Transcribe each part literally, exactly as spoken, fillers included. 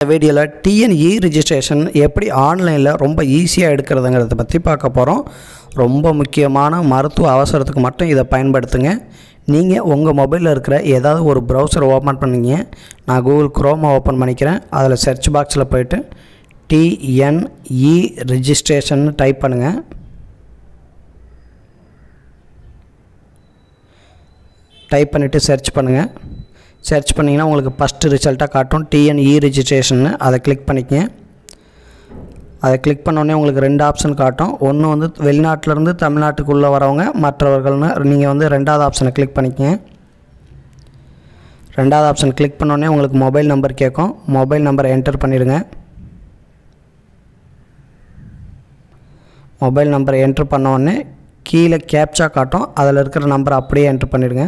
வீடியோவில் TNE registration எப்படி ஆன்லைனில் ரொம்ப ஈஸியாக எடுக்கிறதுங்கிறத பற்றி பார்க்க போகிறோம். ரொம்ப முக்கியமான மருத்துவ அவசரத்துக்கு மட்டும் இதை பயன்படுத்துங்க. நீங்கள் உங்கள் மொபைலில் இருக்கிற ஏதாவது ஒரு ப்ரௌசர் ஓப்பன் பண்ணிங்க. நான் கூகுள் குரோமை ஓப்பன் பண்ணிக்கிறேன். அதில் சர்ச் பாக்ஸில் போய்ட்டு டிஎன்இ ரிஜிஸ்ட்ரேஷன் டைப் பண்ணுங்கள். டைப் பண்ணிவிட்டு சர்ச் பண்ணுங்கள். சர்ச் பண்ணிங்கன்னா உங்களுக்கு ஃபஸ்ட்டு ரிசல்ட்டாக காட்டும் டிஎன்இ ரிஜிஸ்ட்ரேஷன். அதை கிளிக் பண்ணிக்கங்க. அதை கிளிக் பண்ணோடனே உங்களுக்கு ரெண்டு ஆப்ஷன் காட்டும். ஒன்று வந்து வெளிநாட்டிலேருந்து தமிழ்நாட்டுக்குள்ளே வரவங்க, மற்றவர்கள்னு நீங்கள் வந்து ரெண்டாவது ஆப்ஷனை கிளிக் பண்ணிக்கங்க. ரெண்டாவது ஆப்ஷன் கிளிக் பண்ணோடனே உங்களுக்கு மொபைல் நம்பர் கேட்கும். மொபைல் நம்பரை என்டர் பண்ணிடுங்க. மொபைல் நம்பரை என்ட்ரு பண்ணோடனே கீழே கேப்சா காட்டும். அதில் இருக்கிற நம்பரை அப்படியே என்ட்ரு பண்ணிவிடுங்க.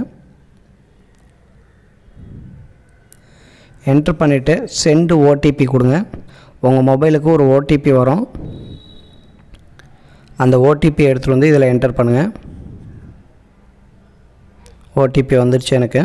என்ட்ரு பண்ணிவிட்டு சென்டு ஓடிபி கொடுங்க. உங்கள் மொபைலுக்கு ஒரு ஓடிபி வரும். அந்த ஓடிபி எடுத்துகிட்டு வந்து இதில் என்டர் பண்ணுங்கள். ஓடிபி வந்துடுச்சு எனக்கு.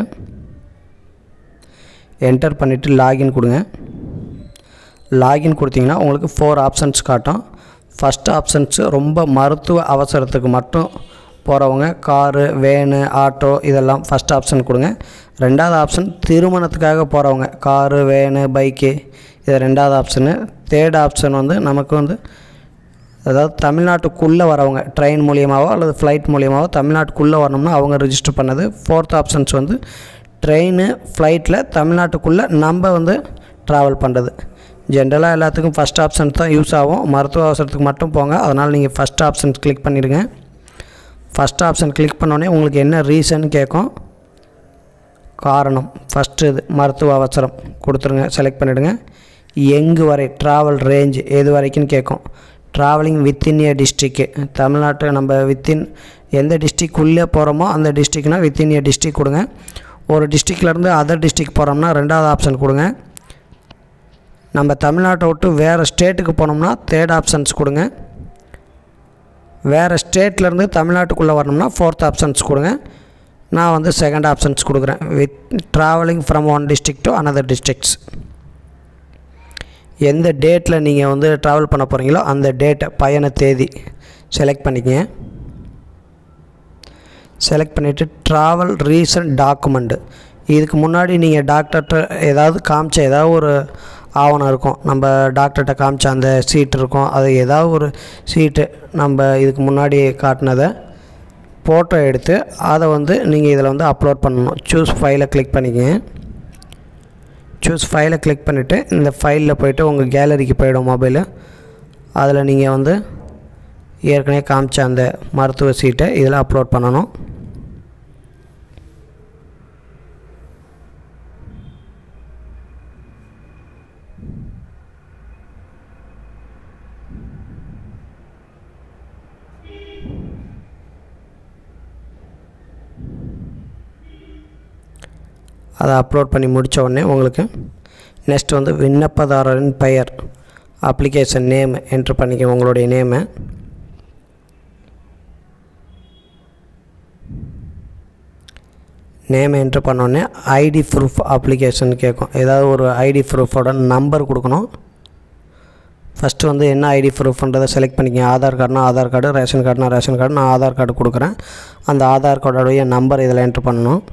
என்டர் பண்ணிவிட்டு லாகின் கொடுங்க. லாகின் கொடுத்தீங்கன்னா உங்களுக்கு ஃபோர் ஆப்ஷன்ஸ் காட்டும். ஃபஸ்ட் ஆப்ஷன்ஸ் ரொம்ப மருத்துவ அவசரத்துக்கு மட்டும் போகிறவங்க, காரு, வேனு, ஆட்டோ இதெல்லாம் ஃபஸ்ட் ஆப்ஷன் கொடுங்க. ரெண்டாவது ஆப்ஷன் திருமணத்துக்காக போகிறவங்க, காரு, வேனு, பைக்கு, இது ரெண்டாவது ஆப்ஷனு. தேர்ட் ஆப்ஷன் வந்து நமக்கு வந்து அதாவது தமிழ்நாட்டுக்குள்ளே வரவங்க, ட்ரெயின் மூலியமாகவோ அல்லது ஃப்ளைட் மூலியமாகவோ தமிழ்நாட்டுக்குள்ளே வரணும்னா அவங்க ரிஜிஸ்டர் பண்ணது. ஃபோர்த் ஆப்ஷன்ஸ் வந்து ட்ரெயின், ஃப்ளைட்டில் தமிழ்நாட்டுக்குள்ளே நம்ம வந்து ட்ராவல் பண்ணுறது. ஜென்ரலாக எல்லாத்துக்கும் ஃபஸ்ட் ஆப்ஷன்ஸ் தான் யூஸ் ஆகும். மருத்துவ அவசரத்துக்கு மட்டும் போங்க. அதனால் நீங்கள் ஃபஸ்ட் ஆப்ஷன்ஸ் கிளிக் பண்ணிடுங்க. ஃபஸ்ட் ஆப்ஷன் கிளிக் பண்ணோடனே உங்களுக்கு என்ன ரீசன் கேட்கும். காரணம் ஃபஸ்ட்டு இது மருத்துவ அவசரம் கொடுத்துருங்க. செலக்ட் பண்ணிவிடுங்க. எங்கு வரை, ட்ராவல் ரேஞ்ச் எது வரைக்கும் கேட்கும். ட்ராவலிங் வித்தின் ஏ டிஸ்ட்ரிக்கு, தமிழ்நாட்டு நம்ம வித்தின் எந்த டிஸ்ட்ரிக்குள்ளே போகிறோமோ அந்த டிஸ்ட்ரிக்னால் வித்தின் ஏ டிஸ்ட்ரிக் கொடுங்க. ஒரு டிஸ்ட்ரிக்ட்லேருந்து அதர் டிஸ்ட்ரிக் போகிறோம்னா ரெண்டாவது ஆப்ஷன் கொடுங்க. நம்ம தமிழ்நாட்டை விட்டு வேறு ஸ்டேட்டுக்கு போனோம்னா தேர்ட் ஆப்ஷன்ஸ் கொடுங்க. வேறு ஸ்டேட்லேருந்து தமிழ்நாட்டுக்குள்ளே வரணும்னா ஃபோர்த் ஆப்ஷன்ஸ் கொடுங்க. நான் வந்து செகண்ட் ஆப்ஷன்ஸ் கொடுக்குறேன். With travelling from one district to another districts. எந்த டேட்டில் நீங்கள் வந்து ட்ராவல் பண்ண போகிறீங்களோ அந்த டேட்டை, பயண தேதி செலக்ட் பண்ணிக்கங்க. செலக்ட் பண்ணிவிட்டு ட்ராவல் ரீசன்ட் டாக்குமெண்ட்டு, இதுக்கு முன்னாடி நீங்கள் டாக்டர்கிட்ட ஏதாவது காமிச்ச ஏதாவது ஒரு ஆவணம் இருக்கும். நம்ம டாக்டர்கிட்ட காமிச்ச அந்த சீட் இருக்கும். அது ஏதாவது ஒரு சீட்டு நம்ம இதுக்கு முன்னாடி காட்டினதை ஃபோட்டோ எடுத்து அதை வந்து நீங்கள் இதில் வந்து அப்லோட் பண்ணணும். சூஸ் ஃபைலை கிளிக் பண்ணிக்கங்க. சூஸ் ஃபைலை கிளிக் பண்ணிவிட்டு இந்த ஃபைலில் போய்ட்டு உங்கள் கேலரிக்கு போய்டும் மொபைலு. அதில் நீங்கள் வந்து ஏற்கனவே காமிச்ச அந்த மருத்துவ சீட்டை இதில் அப்லோட் பண்ணணும். அதை அப்லோட் பண்ணி முடித்த உடனே உங்களுக்கு நெக்ஸ்ட் வந்து விண்ணப்பதாரரின் பெயர், அப்ளிகேஷன் நேம் என்ட்ரு பண்ணிக்க. உங்களுடைய நேமு நேம் என்ட்ரு பண்ணோடனே ஐடி ப்ரூஃப் அப்ளிகேஷன் கேட்கும். ஏதாவது ஒரு ஐடி ப்ரூஃபோட நம்பர் கொடுக்கணும். ஃபஸ்ட்டு வந்து என்ன ஐடி ப்ரூஃப்ன்றதை செலக்ட் பண்ணிக்கங்க. ஆதார் கார்டுனா ஆதார் கார்டு, ரேஷன் கார்டுனா ரேஷன் கார்டு. நான் ஆதார் கார்டு கொடுக்குறேன். அந்த ஆதார் கார்டோடைய நம்பர் இதில் என்ட்ரு பண்ணணும்.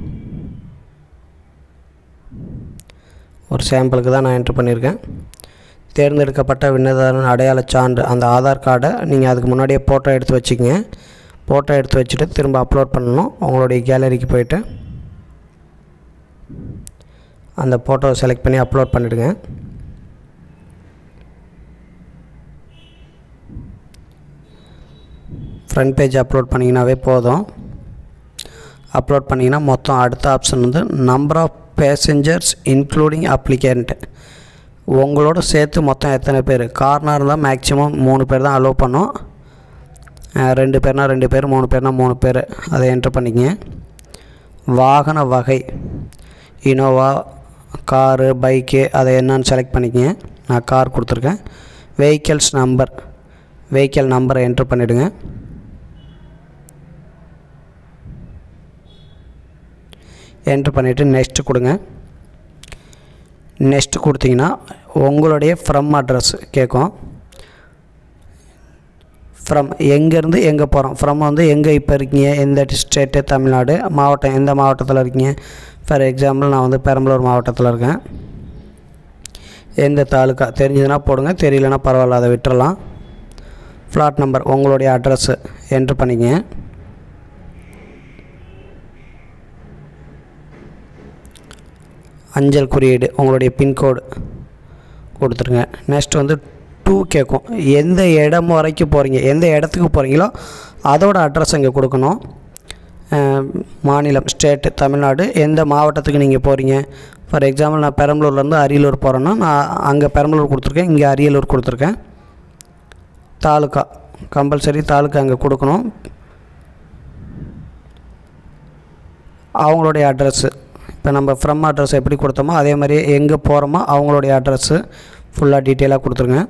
ஒரு சாம்பிளுக்கு தான் நான் என்ட்ரு பண்ணியிருக்கேன். தேர்ந்தெடுக்கப்பட்ட விண்ணப்பதாரர் அடையாள சான்று, அந்த ஆதார் கார்டை நீங்கள் அதுக்கு முன்னாடியே ஃபோட்டோ எடுத்து வச்சுக்கோங்க. ஃபோட்டோ எடுத்து வச்சுட்டு திரும்ப அப்லோட் பண்ணணும். உங்களுடைய கேலரிக்கு போய்ட்டு அந்த ஃபோட்டோவை செலக்ட் பண்ணி அப்லோட் பண்ணிவிடுங்க. ஃப்ரண்ட் பேஜ் அப்லோட் பண்ணிங்கனாவே போதும். அப்லோட் பண்ணிங்கன்னா மொத்தம் அடுத்த ஆப்ஷன் வந்து number of passengers including applicant. உங்களோட சேர்த்து மொத்தம் எத்தனை பேர். கார்னாக இருந்தால் மேக்ஸிமம் மூணு பேர் தான் அலோவ் பண்ணோம். ரெண்டு பேர்னா ரெண்டு பேர், மூணு பேர்னா மூணு பேர். அதை என்ட்ரு பண்ணிக்கங்க. வாகன வகை இனோவா, காரு, பைக்கு, அதை என்னன்னு செலக்ட் பண்ணிக்கங்க. நான் கார் கொடுத்துருக்கேன். வெஹிக்கிள்ஸ் நம்பர், வெஹிக்கிள் நம்பரை என்ட்ரு பண்ணிவிடுங்க. என்ட்ரு பண்ணிவிட்டு நெக்ஸ்ட்டு கொடுங்க. நெக்ஸ்ட் கொடுத்தீங்கன்னா உங்களுடைய ஃப்ரம் அட்ரஸ் கேட்கும். ஃப்ரம் எங்கேருந்து எங்கே போகிறோம், ஃப்ரம் வந்து எங்கே இப்போ இருக்கீங்க, எந்த ஸ்டேட்டு, தமிழ்நாடு, மாவட்டம் எந்த மாவட்டத்தில் இருக்கீங்க. ஃபார் எக்ஸாம்பிள் நான் வந்து பெரம்பலூர் மாவட்டத்தில் இருக்கேன். எந்த தாலுக்கா தெரிஞ்சதுன்னா போடுங்க, தெரியலனா பரவாயில்ல, அதை விட்டுறலாம். ஃப்ளாட் நம்பர் உங்களுடைய அட்ரஸ்ஸு என்ட்ரு பண்ணிக்கங்க. அஞ்சல் குறியீடு உங்களுடைய பின்கோடு கொடுத்துருங்க. நெக்ஸ்ட் வந்து டூ கேட்கும். எந்த இடம் வரைக்கும் போகிறீங்க, எந்த இடத்துக்கு போகிறீங்களோ அதோட அட்ரஸ் இங்கே கொடுக்கணும். மாநிலம் ஸ்டேட்டு தமிழ்நாடு, எந்த மாவட்டத்துக்கு நீங்கள் போகிறீங்க. ஃபார் எக்ஸாம்பிள் நான் பெரம்பலூர்லேருந்து அரியலூர் போகிறேன்னா நான் அங்கே பெரம்பலூர் கொடுத்துருக்கேன், இங்கே அரியலூர் கொடுத்துருக்கேன். தாலுக்கா கம்பல்சரி தாலுக்கா அங்கே கொடுக்கணும். அவங்களுடைய அட்ரஸ்ஸு இப்போ நம்ம ஃப்ரம் அட்ரஸ் எப்படி கொடுத்தோமோ அதே மாதிரி எங்கே போகிறோமோ அவங்களுடைய அட்ரஸ்ஸு ஃபுல்லாக டீட்டெயிலாக கொடுத்துருங்க.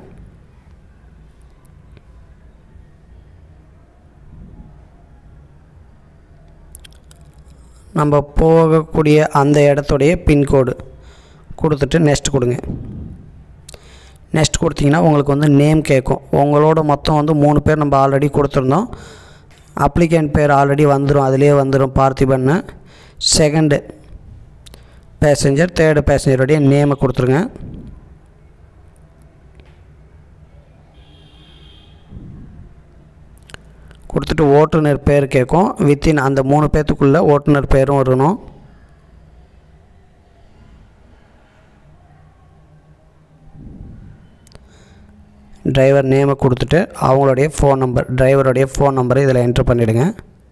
நம்ம போகக்கூடிய அந்த இடத்துடைய பின்கோடு கொடுத்துட்டு நெக்ஸ்ட் கொடுங்க. நெக்ஸ்ட் கொடுத்தீங்கன்னா உங்களுக்கு வந்து நேம் கேட்கும். உங்களோட மொத்தம் வந்து மூணு பேர் நம்ம ஆல்ரெடி கொடுத்துருந்தோம். அப்ளிகண்ட் பேர் ஆல்ரெடி வந்துடும், அதிலே வந்துடும் பார்த்திபன்னு. செகண்டு பேசஞ்சர், தேர்டு பேசஞ்சருடைய நேமை கொடுத்துருங்க. கொடுத்துட்டு ஓட்டுநர் பேர் கேட்கும். வித்தின் அந்த மூணு பேர்த்துக்குள்ளே ஓட்டுநர் பேரும் வரணும். டிரைவர் நேமை கொடுத்துட்டு அவங்களுடைய ஃபோன் நம்பர், டிரைவருடைய ஃபோன் நம்பரை இதில் என்ட்ரு பண்ணிவிடுங்க.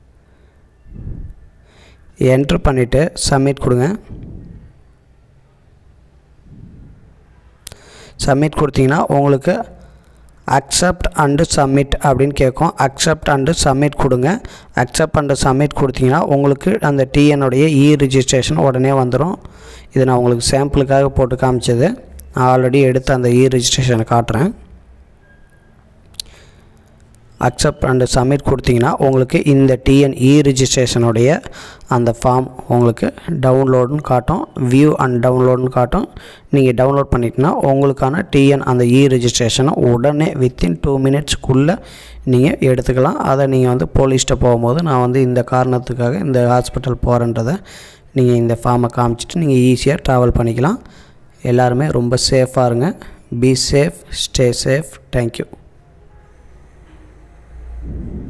என்ட்ரு பண்ணிவிட்டு சப்மிட் கொடுங்க. சப்மிட் கொடுத்தீங்கன்னா உங்களுக்கு அக்செப்ட் அண்டு சப்மிட் அப்படின்னு கேட்கும். அக்செப்ட் அண்டு சப்மிட் கொடுங்க. அக்செப்ட் அண்டு சப்மிட் கொடுத்தீங்கன்னா உங்களுக்கு அந்த டிஎனுடைய இ ரிஜிஸ்ட்ரேஷன் உடனே வந்துடும். இது நான் உங்களுக்கு சாம்பிளுக்காக போட்டு காமிச்சது. நான் ஆல்ரெடி எடுத்து அந்த இ ரிஜிஸ்ட்ரேஷனை காட்டுறேன். அக்செப்ட் அண்டு சப்மிட் கொடுத்தீங்கன்னா உங்களுக்கு இந்த டிஎன் இ ரிஜிஸ்ட்ரேஷனுடைய அந்த ஃபார்ம் உங்களுக்கு டவுன்லோடுன்னு காட்டும், வியூ அண்ட் டவுன்லோடுன்னு காட்டும். நீங்கள் டவுன்லோட் பண்ணிட்டீங்கன்னா உங்களுக்கான டிஎன் அந்த இ ரிஜிஸ்ட்ரேஷனை உடனே வித்தின் டூ மினிட்ஸ்க்குள்ளே நீங்கள் எடுத்துக்கலாம். அதை நீங்கள் வந்து போலீஸ்கிட்ட போகும்போது நான் வந்து இந்த காரணத்துக்காக இந்த ஹாஸ்பிட்டல் போகிறேன்றதை நீங்கள் இந்த ஃபார்மை காமிச்சிட்டு நீங்கள் ஈஸியாக ட்ராவல் பண்ணிக்கலாம். எல்லாருமே ரொம்ப சேஃபாக இருங்க. Be safe, stay safe. Thank you.